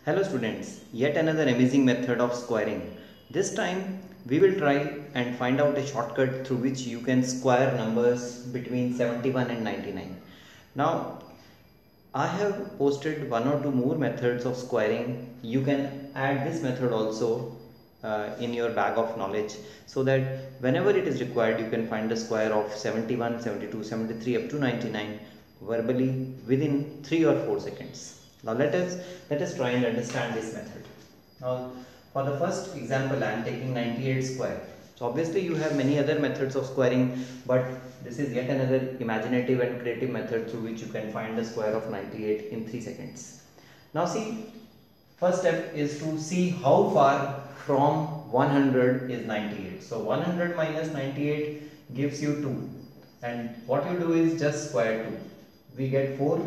Hello students, yet another amazing method of squaring. This time we will try and find out a shortcut through which you can square numbers between 71 and 99. Now I have posted one or two more methods of squaring. You can add this method also in your bag of knowledge, so that whenever it is required you can find the square of 71, 72, 73 up to 99 verbally within 3 or 4 seconds. Now let us try and understand this method. Now for the first example I am taking 98 square. So obviously you have many other methods of squaring, but this is yet another imaginative and creative method through which you can find the square of 98 in 3 seconds. Now see, first step is to see how far from 100 is 98. So 100 minus 98 gives you 2, and what you do is just square 2. We get 4.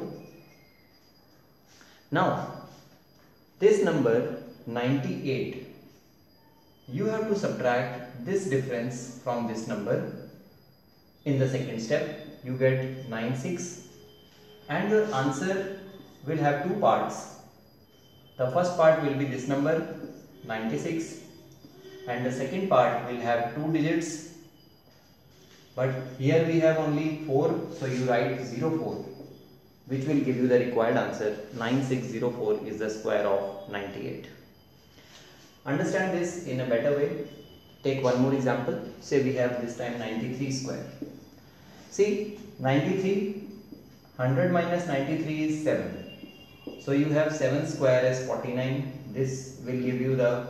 Now this number 98, you have to subtract this difference from this number. In the second step you get 96, and your answer will have two parts. The first part will be this number 96, and the second part will have 2 digits, but here we have only 4, so you write 04, which will give you the required answer. 9604 is the square of 98. Understand this in a better way. Take one more example. Say we have this time 93 square. See, 93, 100 minus 93 is 7. So you have 7 square as 49. This will give you the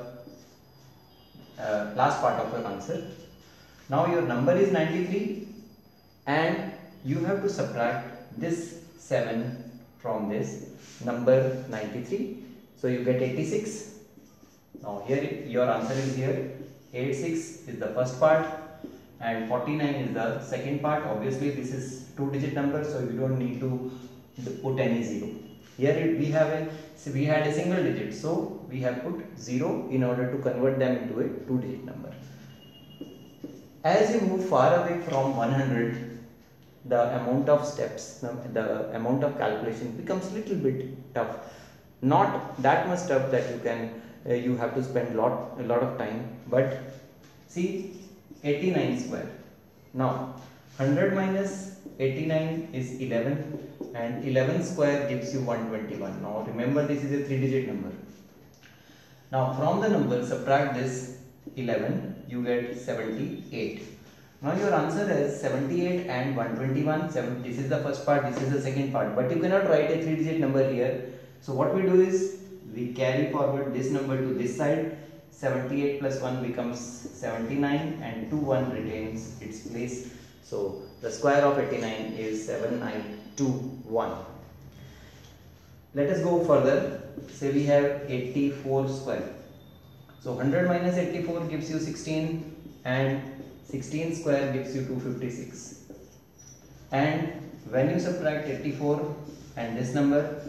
last part of your answer. Now your number is 93, and you have to subtract this 7 from this number 93. So you get 86. Now here your answer is here. 86 is the first part and 49 is the second part. Obviously this is 2-digit number, so you don't need to put any 0. Here we had a single digit, so we have put 0 in order to convert them into a 2-digit number. As you move far away from 100, the amount of steps, the amount of calculation becomes little bit tough. Not that much tough that you have to spend a lot of time. But see, 89 square. Now 100 minus 89 is 11, and 11 square gives you 121. Now remember, this is a 3-digit number. Now from the number subtract this 11, you get 78. Now your answer is 78 and 121. This is the first part, this is the second part, but you cannot write a 3-digit number here. So what we do is we carry forward this number to this side. 78 plus 1 becomes 79, and 1 retains its place. So the square of 89 is 7921. Let us go further. Say we have 84 square. So 100 minus 84 gives you 16, and 16 square gives you 256. And when you subtract 84 and this number,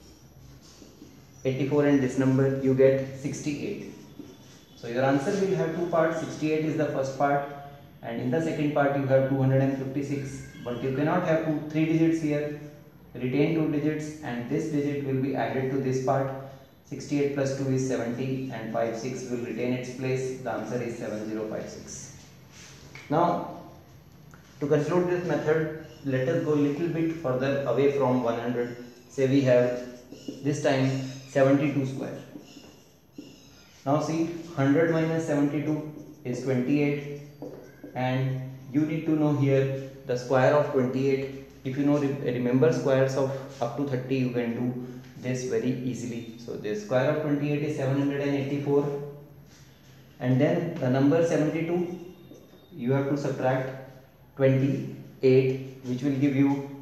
84 and this number, you get 68. So your answer will have two parts. 68 is the first part, and in the second part you have 256. But you cannot have 3 digits here. Retain 2 digits, and this digit will be added to this part. 68 plus 2 is 70, and 56 will retain its place. The answer is 7056. Now to conclude this method, let us go a little bit further away from 100. Say we have this time 72 square. Now see, 100 minus 72 is 28, and you need to know here the square of 28. If you remember squares of up to 30, you can do this very easily. So the square of 28 is 784, and then the number 72, you have to subtract 28, which will give you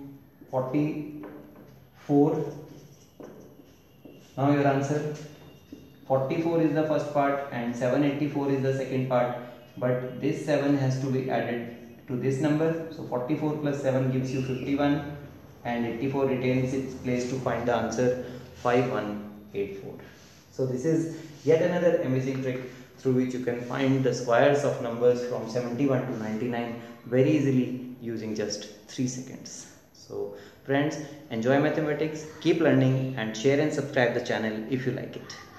44. Now your answer, 44 is the first part and 784 is the second part, but this 7 has to be added to this number. So 44 plus 7 gives you 51, and 84 retains its place to find the answer 5184. So this is yet another amazing trick through which you can find the squares of numbers from 71 to 99 very easily using just 3 seconds. So Friends, enjoy mathematics, keep learning, and share and subscribe the channel if you like it.